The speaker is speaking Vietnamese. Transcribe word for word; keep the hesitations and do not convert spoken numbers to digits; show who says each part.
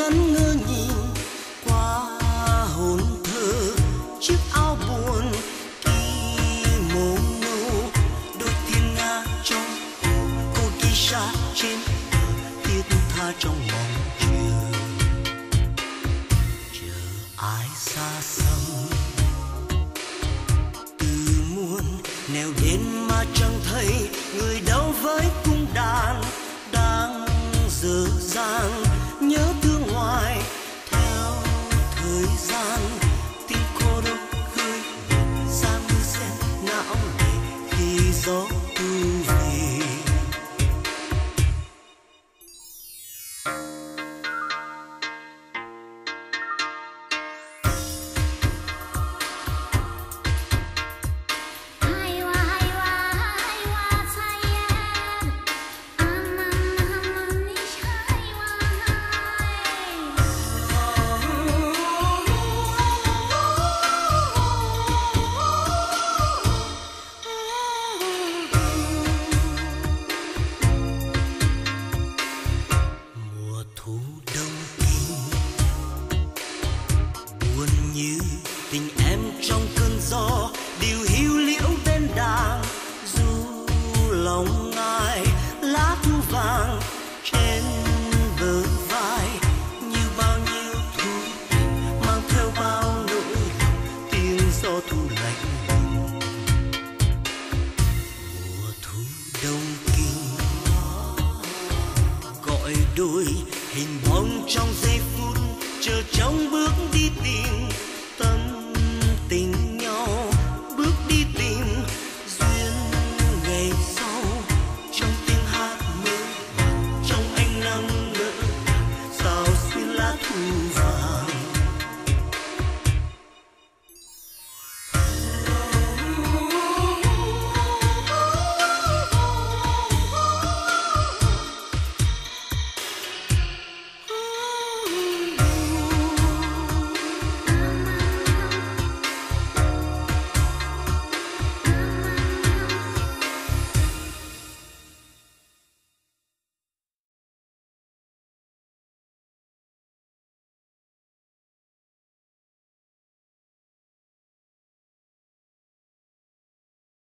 Speaker 1: ngẩn ngơ nhìn qua hồn thơ chiếc áo buồn kimono, đôi thiên nga trong cô ghi xa trên thiết tha trong mong chờ, chờ ai xa xăm từ muôn nẻo đến mà chẳng thấy người đâu với cung đàn đang dở dang nhớ thương hoài theo thời gian. Tim cô độc khơi ra mưa sen não nề khi gió thu về. Đôi hình bóng trong giây phút chờ trong bước đi tìm